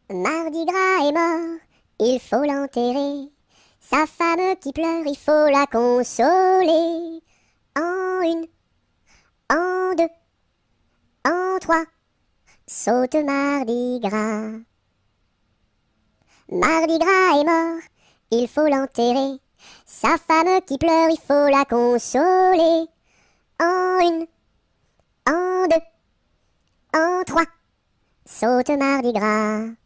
Mardi gras est mort, il faut l'enterrer. Sa femme qui pleure, il faut la consoler. En une, en deux, en trois, saute Mardi gras. Mardi gras est mort, il faut l'enterrer. Sa femme qui pleure, il faut la consoler. En une, en deux, en trois, saute Mardi gras.